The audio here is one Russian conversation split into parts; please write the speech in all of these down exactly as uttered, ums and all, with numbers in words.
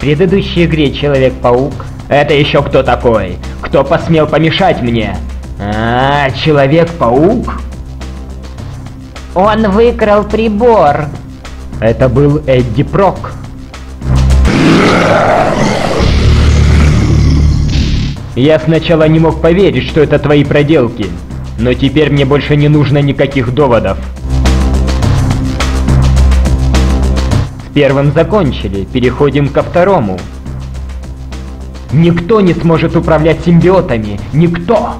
предыдущей игре Человек-паук... Это еще кто такой? Кто посмел помешать мне? А, Человек-паук? Он выкрал прибор. Это был Эдди Прок. Я сначала не мог поверить, что это твои проделки, но теперь мне больше не нужно никаких доводов. С первым закончили, переходим ко второму. Никто не сможет управлять симбиотами, никто!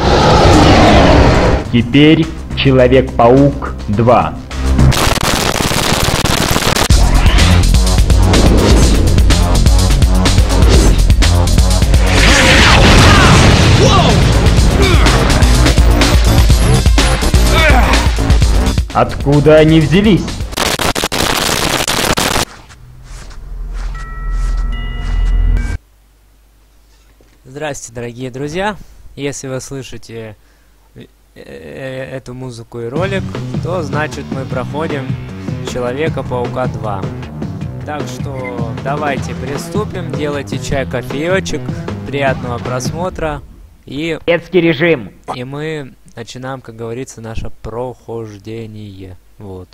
Теперь Человек-паук два. Откуда они взялись? Здравствуйте, дорогие друзья! Если вы слышите эту музыку и ролик, то значит мы проходим Человека-паука два. Так что давайте приступим, делайте чай, кофеечек, приятного просмотра и... Детский режим! И мы начинаем, как говорится, наше прохождение. Вот.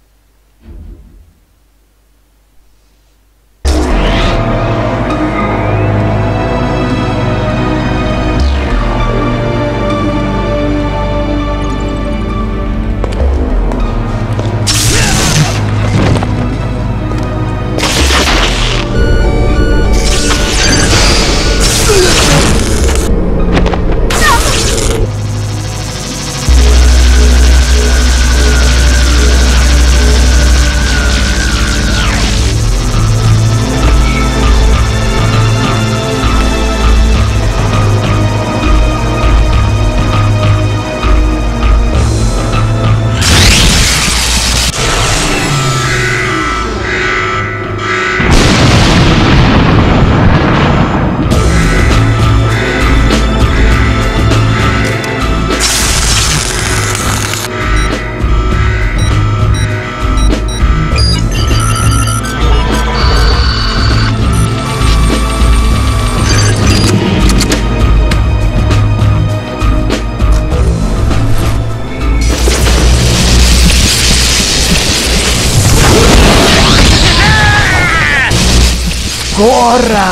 Скоро!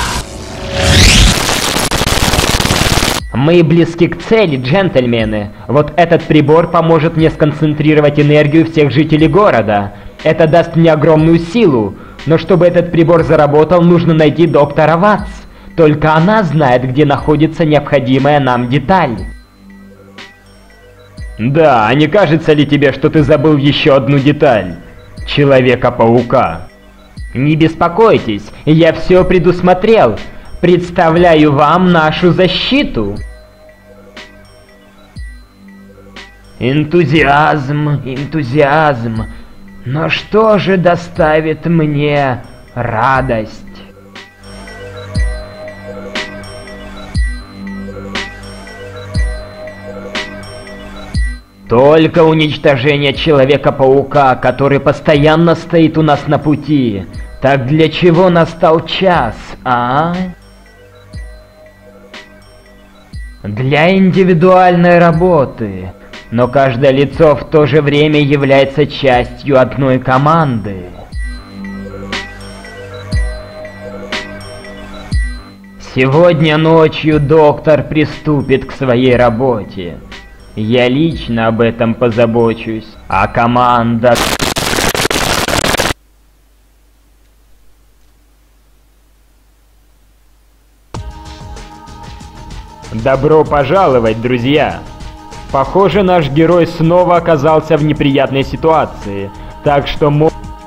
Мы близки к цели, джентльмены. Вот этот прибор поможет мне сконцентрировать энергию всех жителей города. Это даст мне огромную силу. Но чтобы этот прибор заработал, нужно найти доктора Ватс. Только она знает, где находится необходимая нам деталь. Да, а не кажется ли тебе, что ты забыл еще одну деталь? Человека-паука. Не беспокойтесь, я все предусмотрел. Представляю вам нашу защиту. Энтузиазм, энтузиазм. Но что же доставит мне радость? Только уничтожение Человека-паука, который постоянно стоит у нас на пути. Так для чего настал час, а? Для индивидуальной работы. Но каждое лицо в то же время является частью одной команды. Сегодня ночью доктор приступит к своей работе. Я лично об этом позабочусь, а команда... Добро пожаловать, друзья! Похоже, наш герой снова оказался в неприятной ситуации, так что мо...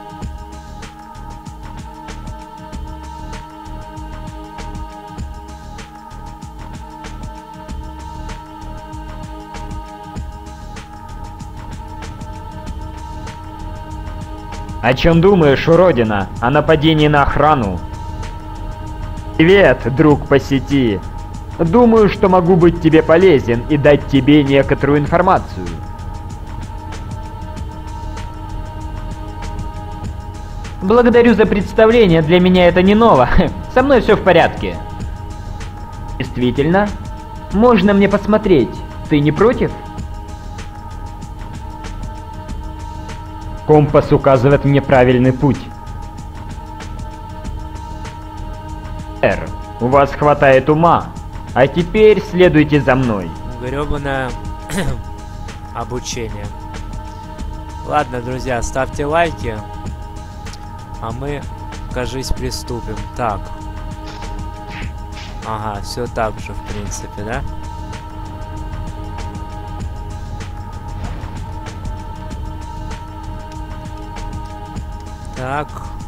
О чем думаешь, уродина? О нападении на охрану? Привет, друг по сети. Думаю, что могу быть тебе полезен и дать тебе некоторую информацию. Благодарю за представление, для меня это не ново. Со мной все в порядке. Действительно? Можно мне посмотреть? Ты не против? Компас указывает мне правильный путь. Эр, у вас хватает ума. А теперь следуйте за мной. Грёбаное обучение. Ладно, друзья, ставьте лайки. А мы, кажись, приступим. Так. Ага, все так же, в принципе, да? Так.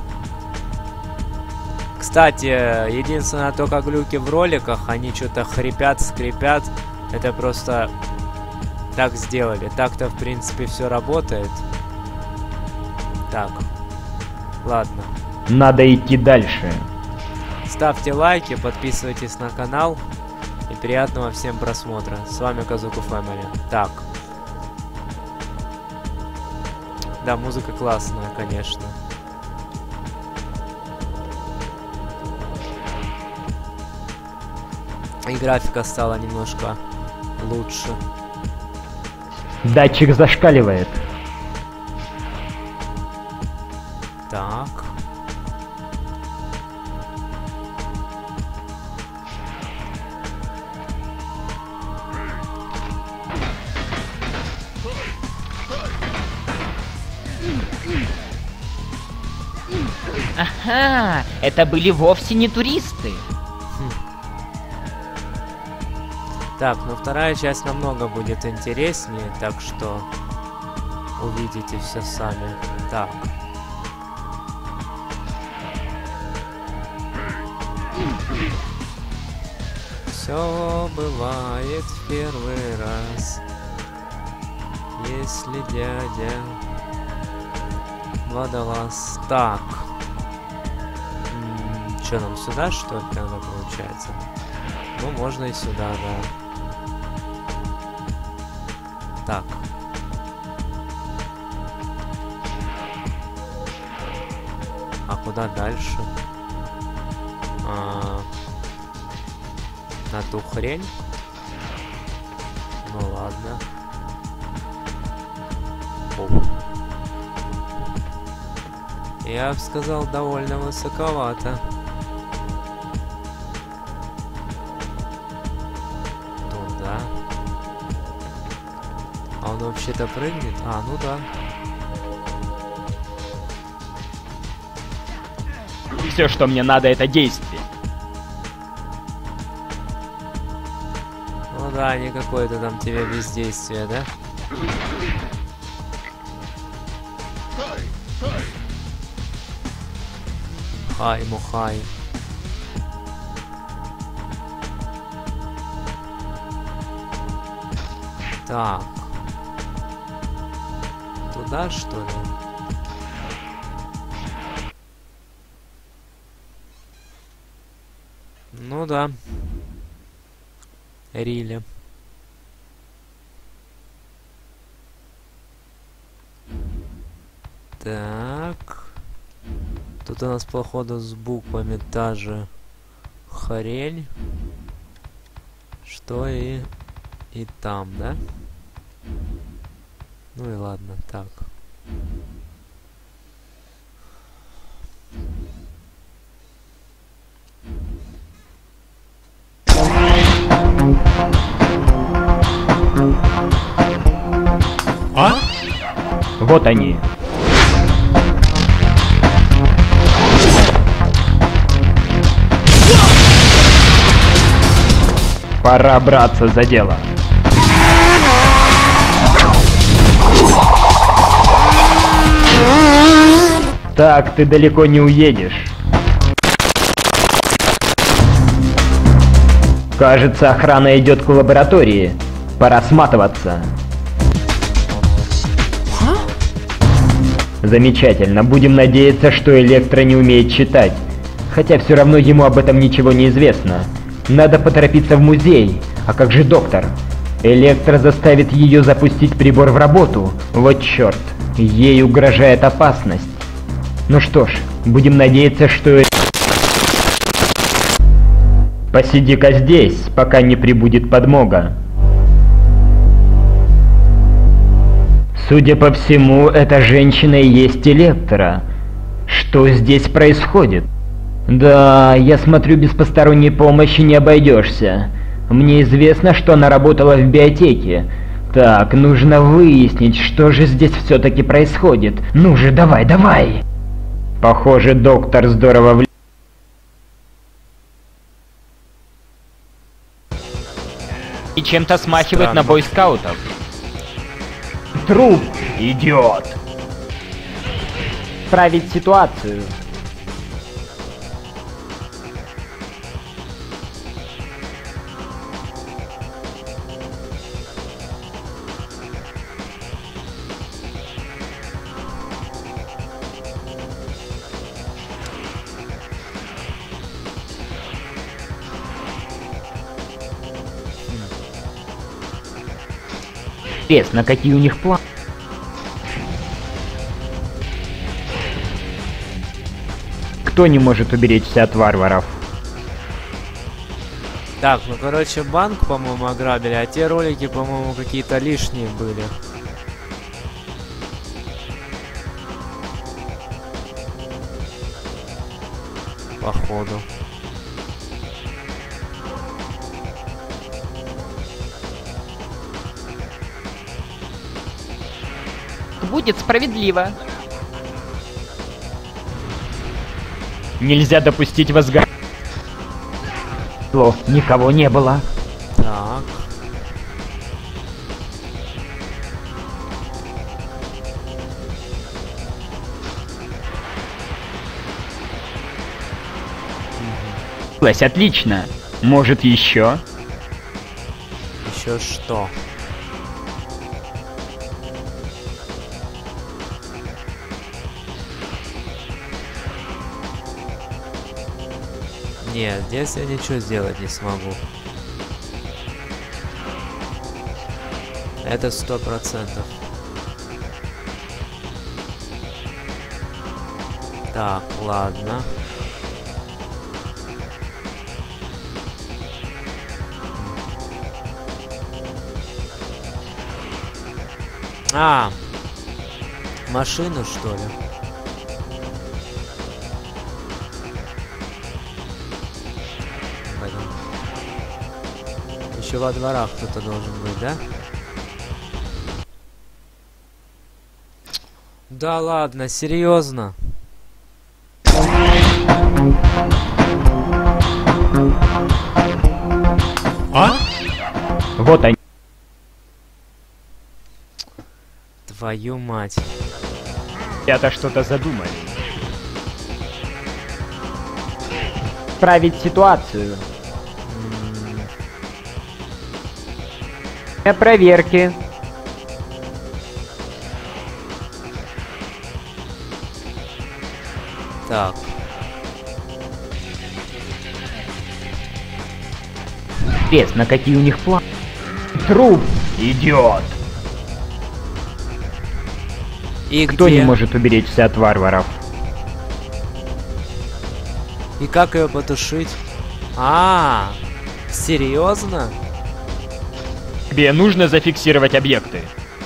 Кстати, единственное только глюки в роликах, они что-то хрипят, скрипят. Это просто так сделали. Так-то, в принципе, все работает. Так. Ладно. Надо идти дальше. Ставьте лайки, подписывайтесь на канал. И приятного всем просмотра. С вами Казуку Фэмили. Так. Да, музыка классная, конечно. И графика стала немножко лучше. Датчик зашкаливает. Так. Ага, это были вовсе не туристы. Так, ну вторая часть намного будет интереснее, так что увидите все сами. Так. Все бывает в первый раз, если дядя водолаз. Так. Что нам сюда, что ли, надо, получается? Ну, можно и сюда, да. Так. А куда дальше? А, на ту хрень? Ну ладно. О. Я бы сказал, довольно высоковато. Туда. А он вообще-то прыгнет? А, ну да. Все, что мне надо, это действие. Ну да, не какое-то там тебе бездействие, да? Хай, мухай. Так. Туда, что ли? Ну да. Рили. Так. Тут у нас, походу, с буквами та же хрень, что и и там, да? Ну и ладно, так. А? Вот они. Пора браться за дело. Так ты далеко не уедешь. Кажется, охрана идет к лаборатории. Пора сматываться. Замечательно. Будем надеяться, что Электро не умеет читать. Хотя все равно ему об этом ничего не известно. Надо поторопиться в музей. А как же доктор? Электро заставит ее запустить прибор в работу. Вот черт. Ей угрожает опасность. Ну что ж, будем надеяться, что... Посиди-ка здесь, пока не прибудет подмога. Судя по всему, эта женщина и есть Электра. Что здесь происходит? Да, я смотрю, без посторонней помощи не обойдешься. Мне известно, что она работала в библиотеке. Так, нужно выяснить, что же здесь все-таки происходит. Ну же, давай, давай! Похоже, доктор здорово влияет. И чем-то смахивает на бойскаутов. Труп, идиот! Править ситуацию. Интересно, какие у них планы? Кто не может уберечься от варваров? Так, ну короче, банк, по-моему, ограбили, а те ролики, по-моему, какие-то лишние были. Походу. Будет справедливо. Нельзя допустить возгорания. Никого не было. Так. Отлично. Может, еще? Еще что? Нет, здесь я ничего сделать не смогу. Это сто процентов. Так, ладно. А, машину, что ли? Блин. Еще во дворах кто-то должен быть, да? Да ладно, серьезно? А? Вот они. Твою мать. Это что-то задумали. Править ситуацию. Для проверки. Так. Интересно, какие у них планы. Труп, идиот. И кто где? не может уберечься от варваров? И как ее потушить? А, серьезно? Тебе нужно зафиксировать объекты.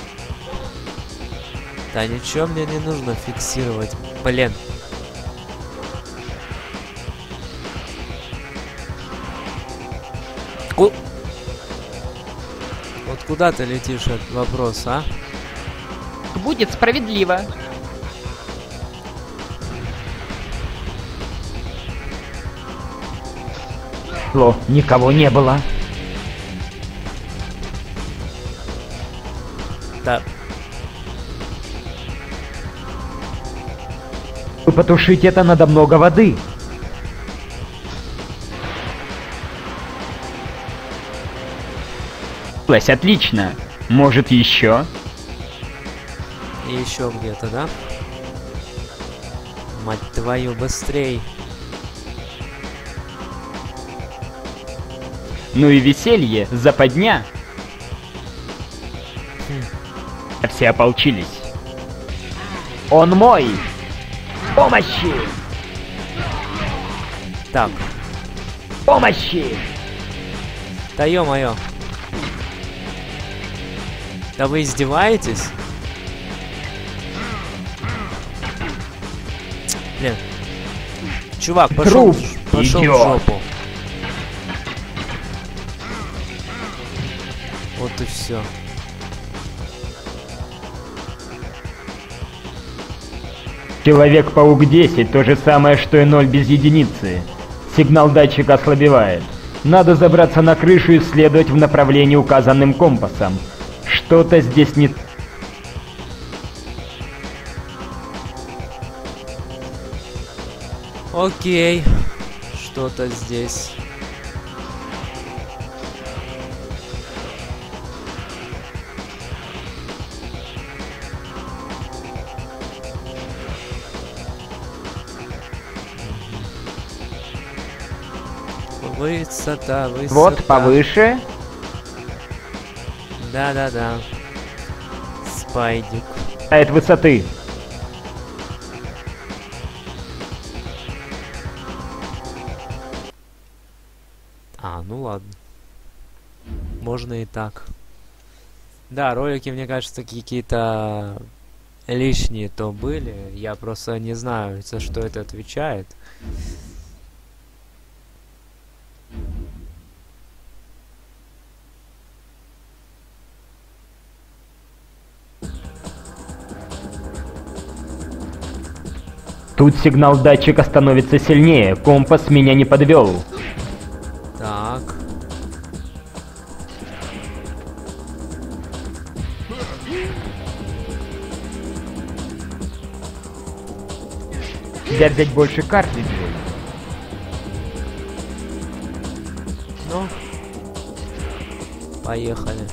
Да ничего мне не нужно фиксировать. Блин. Ку... Вот куда ты летишь, этот вопрос, а? Будет справедливо. Ло, никого не было. Да. Чтобы потушить это, надо много воды. Отлично. Может, еще? И еще где-то, да? Мать твою, быстрей. Ну и веселье, западня. Хм. Все ополчились. Он мой! Помощи! Так. Помощи! Да ё-моё. Да вы издеваетесь? Блин. Чувак, пошел, Труп пошел в идёт. жопу. Вот и все. Человек-паук десять, то же самое, что и ноль без единицы. Сигнал датчика ослабевает. Надо забраться на крышу и следовать в направлении, указанным компасом. Что-то здесь не... Окей. Что-то здесь. Высота, высота. Вот повыше. Да-да-да. Спайдик. От высоты. А, ну ладно. Можно и так. Да, ролики, мне кажется, какие-то лишние то были. Я просто не знаю, за что это отвечает. Тут сигнал датчика становится сильнее. Компас меня не подвел. Так. Нельзя взять больше картриджей. Ну. Поехали.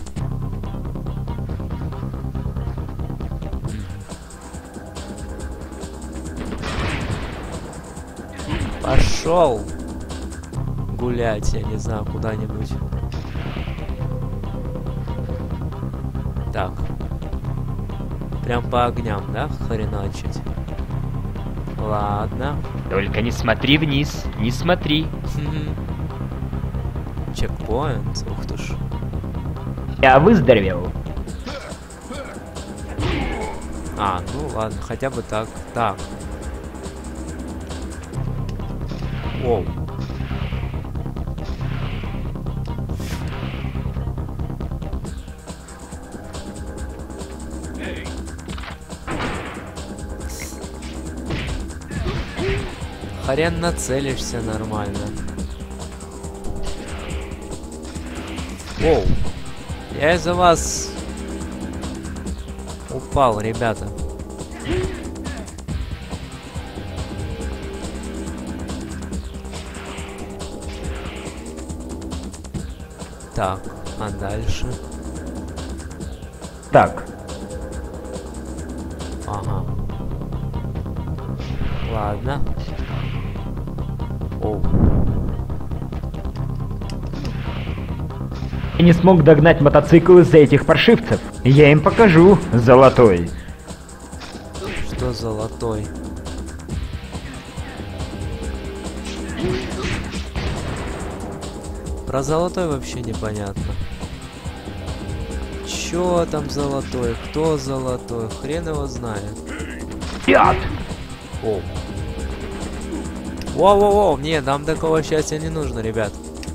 Пошел гулять, я не знаю, куда-нибудь. Так. Прям по огням, да, хреначить? Ладно. Только не смотри вниз, не смотри. Чекпоинт, ух ты ж. Я выздоровел. А, ну ладно, хотя бы так. Так. Воу. Хрен нацелишься нормально. Воу. Я из-за вас упал, ребята. Так, а дальше? Так. Ага. Ладно. Оу. Я не смог догнать мотоцикл из-за этих паршивцев. Я им покажу, золотой. Что золотой? Про золотой вообще непонятно. Чё там золотой? Кто золотой? Хрен его знает. Пят! О. Воу-воу-воу, не, нам такого счастья не нужно, ребят.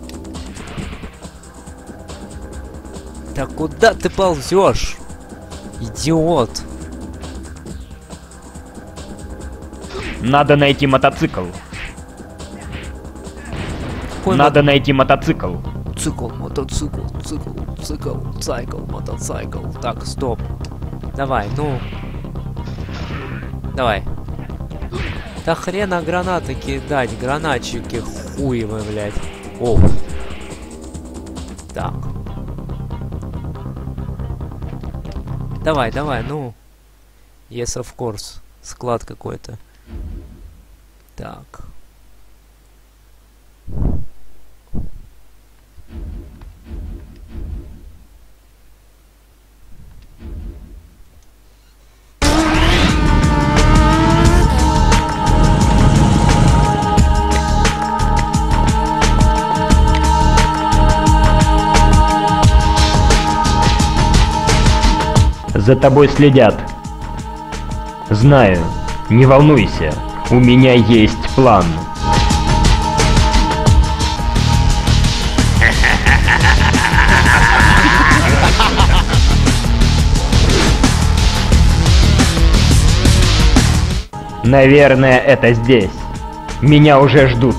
Да куда ты ползешь? Идиот. Надо найти мотоцикл. Какой Надо найти мотоцикл. мо- Цикл, мотоцикл, цикл, цикл, цикл, мотоцикл. Так, стоп. Давай, ну. Давай. Да хрена гранаты кидать, гранатчики хуевы, блядь. О. Так. Давай, давай, ну. Yes, of course. Склад какой-то. Так. За тобой следят. Знаю, не волнуйся, у меня есть план. Наверное, это здесь. Меня уже ждут.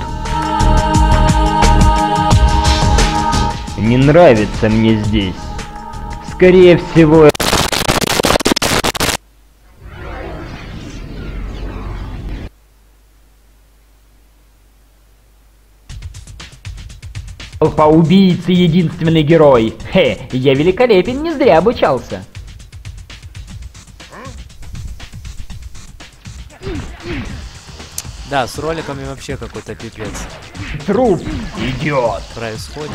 Не нравится мне здесь. Скорее всего... Толпа убийцы — единственный герой. Хе, я великолепен, не зря обучался. Да, с роликами вообще какой-то пипец. Труп, идиот. Происходит.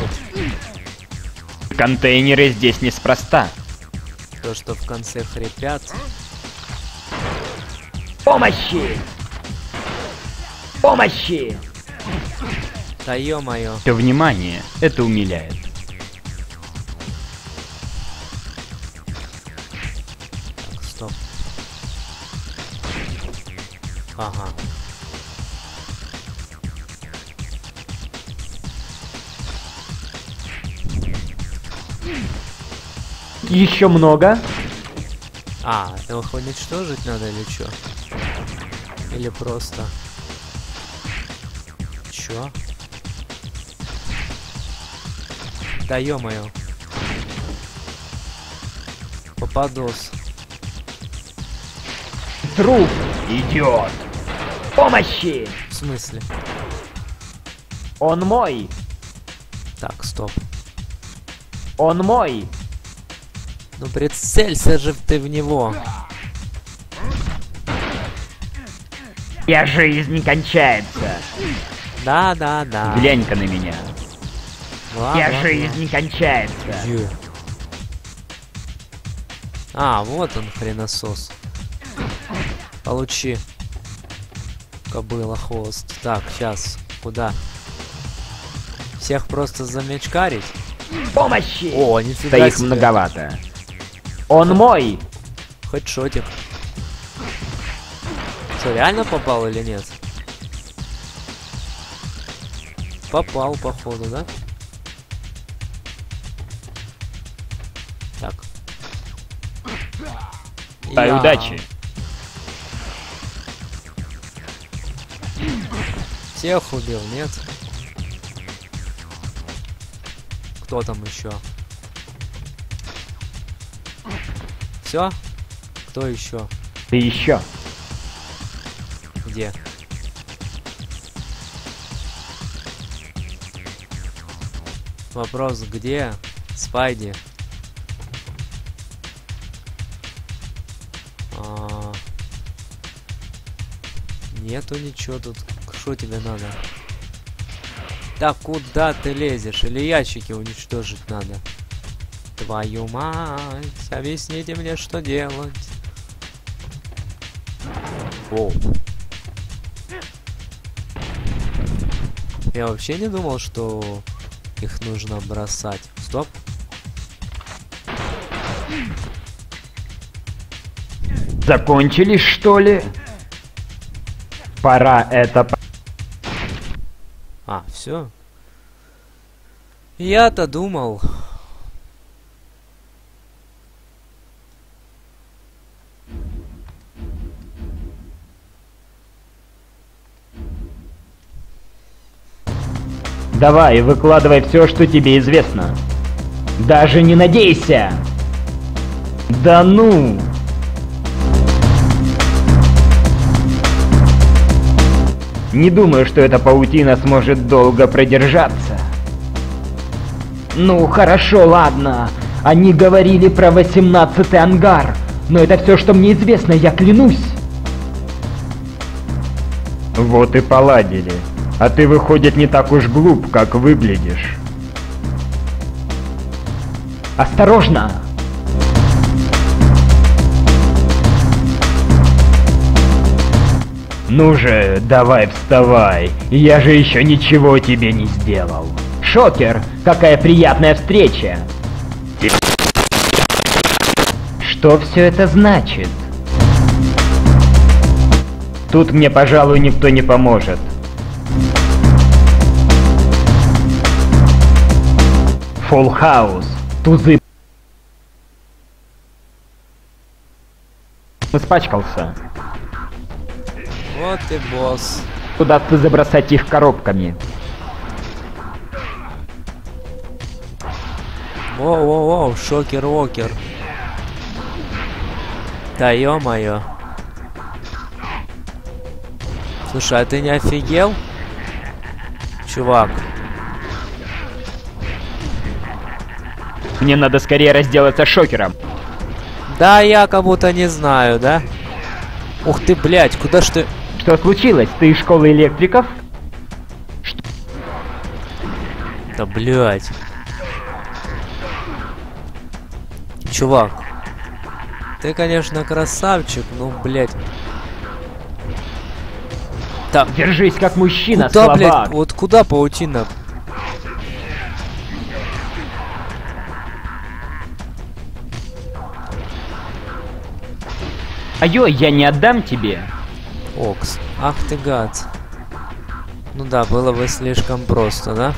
Контейнеры здесь неспроста. То, что в конце хрипят. Помощи! Помощи! Да ё-моё. Все внимание, это умиляет. Так, стоп. Ага. Еще много? А, их уничтожить надо или чё? Или просто... Чё? Да ё-моё. Попадос. Труп, идиот. Помощи! В смысле? Он мой! Так, стоп. Он мой! Ну прицелься же ты в него. Я жизнь не кончается. Да, да, да. Глянь-ка на меня. Бла, Я бла, жизнь бла. не кончается. Ё. А, вот он, хреносос. Получи. Кобыла хвост. Так, сейчас. Куда? Всех просто замечкарить? Помощи! О, Да нифига их себе. многовато. Он мой! Хоть шотик. Что, реально попал или нет? Попал, походу, да? Так. Дай Я- удачи. Всех убил, нет? Кто там еще? Все? Кто еще? Ты еще. Где? Вопрос, где? Спайди. А... Нету ничего тут. Что тебе надо? Да куда ты лезешь? Или ящики уничтожить надо? Твою мать! Объясните мне, что делать. Воу. Я вообще не думал, что их нужно бросать. Стоп. Закончились, что ли? Пора это... А, все. Я-то думал. Давай, выкладывай все, что тебе известно. Даже не надейся! Да ну! Не думаю, что эта паутина сможет долго продержаться. Ну, хорошо, ладно. Они говорили про восемнадцатый ангар. Но это все, что мне известно, я клянусь. Вот и поладили. А ты, выходит, не так уж глуп, как выглядишь. Осторожно! Ну же, давай вставай. Я же еще ничего тебе не сделал. Шокер, какая приятная встреча! Что все это значит? Тут мне, пожалуй, никто не поможет. Full House. Тузы. Испачкался. Вот и босс. Куда-то забросать их коробками. Воу-воу-воу, шокер-вокер. Да ё-моё. Слушай, а ты не офигел? Чувак. Мне надо скорее разделаться с шокером. Да, я как будто не знаю, да? Ух ты, блядь, куда ж ты... Что случилось? Ты из школы электриков? Что? Да, блядь. Чувак. Ты, конечно, красавчик, но, блядь. Так. Держись как мужчина, Куда, слабак. блядь, вот куда паутина? Айо, я не отдам тебе. Окс. Ах ты гад. Ну да, было бы слишком просто, да?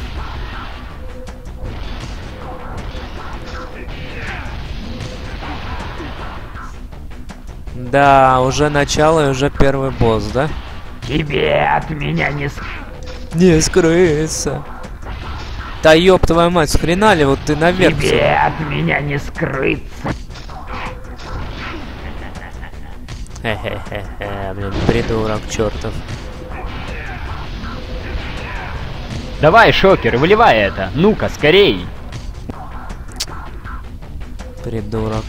Да, уже начало и уже первый босс, да? Тебе от меня не с... Не скрыться. Да ёб твою мать, с хрена ли вот ты наверх? Тебе от меня не скрыться. Хе-хе-хе-хе, блин, придурок чертов. Давай, шокер, выливай это. Ну-ка, скорей. Придурок.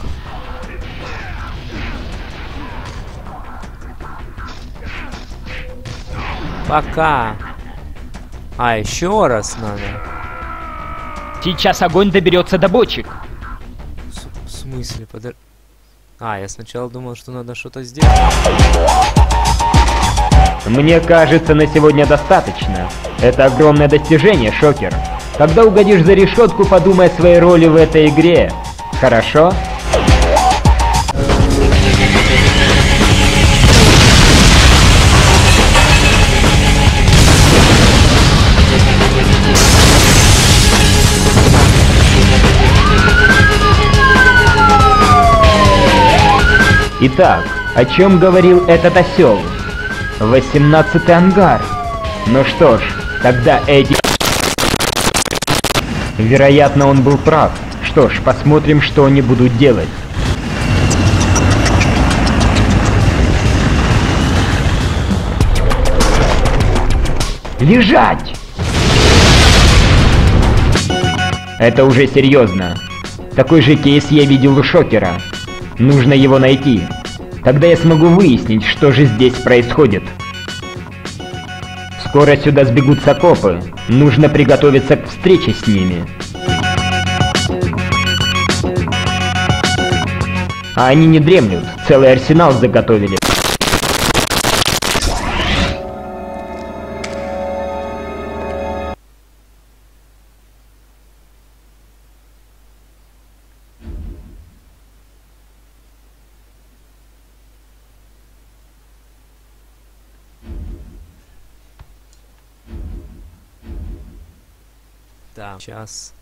Пока. А, еще раз надо. Сейчас огонь доберется до бочек. В, в смысле? Подор... А, я сначала думал, что надо что-то сделать. Мне кажется, на сегодня достаточно. Это огромное достижение, шокер. Когда угодишь за решетку, подумай о своей роли в этой игре. Хорошо? Итак, о чем говорил этот осел? восемнадцатый ангар. Ну что ж, тогда эти... Вероятно, он был прав. Что ж, посмотрим, что они будут делать. Лежать! Это уже серьезно. Такой же кейс я видел у шокера. Нужно его найти. Тогда я смогу выяснить, что же здесь происходит. Скоро сюда сбегутся копы. Нужно приготовиться к встрече с ними. А они не дремлют. Целый арсенал заготовили. Да, сейчас.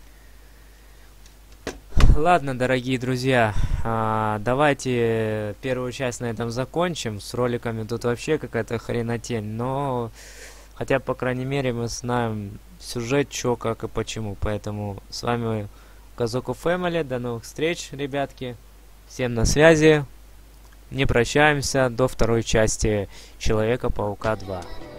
Ладно, дорогие друзья, а, давайте первую часть на этом закончим. С роликами тут вообще какая-то хренотень, но хотя, по крайней мере, мы знаем сюжет, чё, как и почему. Поэтому с вами Казоку Фэмили. До новых встреч, ребятки. Всем на связи. Не прощаемся до второй части Человека-паука два.